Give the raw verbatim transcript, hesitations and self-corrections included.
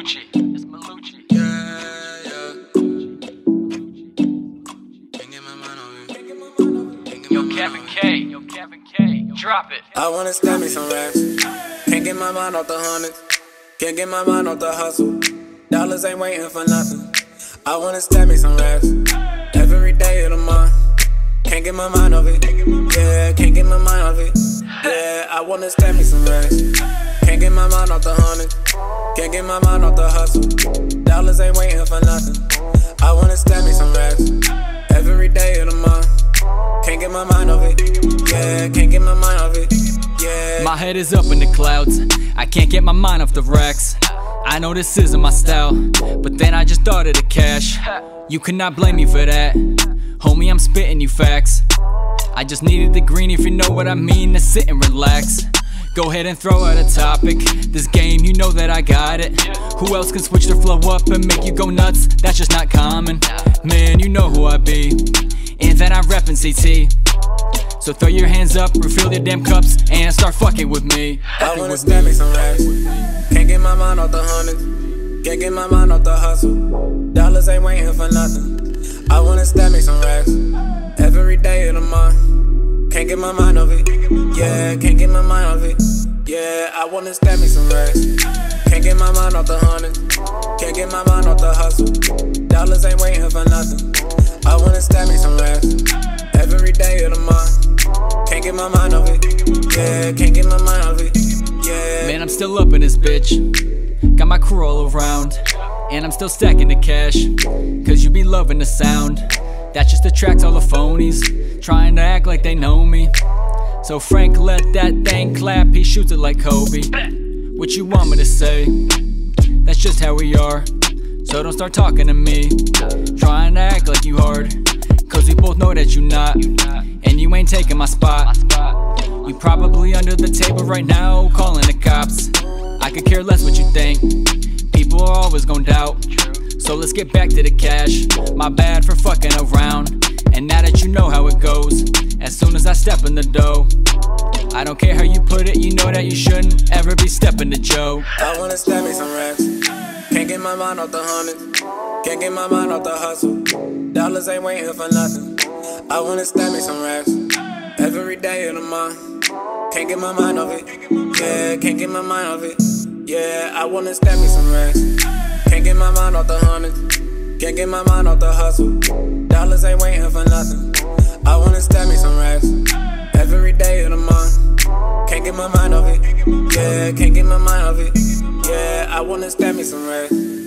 Malucci. It's Malucci. Yeah, yeah. Can't get my mind on you. Can't get Yo, my mind Kevin on K. Yo, Kevin K. Drop it. I wanna stab me some racks. Can't get my mind off the hundreds. Can't get my mind off the hustle. Dollars ain't waiting for nothing. I wanna stab me some racks. Every day of the month. Can't get my mind off it. Yeah, can't get my mind off it. Yeah, I wanna stab me some racks. Can't get my mind off the hundreds. Can't get my mind off the hustle. Dollars ain't waiting for nothing. I wanna stab me some racks. Every day of the month. Can't get my mind off it. Yeah, can't get my mind off it. Yeah. My head is up in the clouds. I can't get my mind off the racks. I know this isn't my style, but then I just thought of the cash. You cannot blame me for that. Homie, I'm spitting you facts. I just needed the green, if you know what I mean, to sit and relax. Go ahead and throw out a topic. This game, you know that I got it. Who else can switch the flow up and make you go nuts? That's just not common. Man, you know who I be. And then I rep in C T. So throw your hands up, refill your damn cups, and start fucking with me. I wanna stab me some racks. Can't get my mind off the hundreds. Can't get my mind off the hustle. Dollars ain't waiting for nothing. I wanna stab me some racks. Every day of the month. Can't get my mind off it. Yeah, can't get my mind off it. Yeah, I wanna stab me some racks. Can't get my mind off the hundreds. Can't get my mind off the hustle. Dollars ain't waiting for nothing. I wanna stab me some racks. Every day of the month. Can't get my mind off it. Yeah, can't get my mind off it. Yeah. Man, I'm still up in this bitch. Got my crew all around. And I'm still stacking the cash. Cause you be loving the sound. That just attracts all the phonies. Trying to act like they know me. So Frank let that thing clap. He shoots it like Kobe. What you want me to say? That's just how we are. So don't start talking to me. Trying to act like you hard. Cause we both know that you not. And you ain't taking my spot. You probably under the table right now, calling the cops. I could care less what you think. People are always gon' doubt. So let's get back to the cash. My bad for fucking around. And now that you know how it goes, as soon as I step in the dough, I don't care how you put it, you know that you shouldn't ever be stepping to Joe. I wanna stab me some racks. Can't get my mind off the hundreds. Can't get my mind off the hustle. Dollars ain't waiting for nothing. I wanna stab me some racks. Every day of the month. Can't get my mind off it. Yeah, can't get my mind off it. Yeah, I wanna stab me some racks. Can't get my mind off the hundreds. Can't get my mind off the hustle. Dollars ain't waiting for nothing. I wanna stab me some racks. Every day of the month. Can't get my mind off it. Yeah, can't get my mind off it. Yeah, I wanna stab me some racks.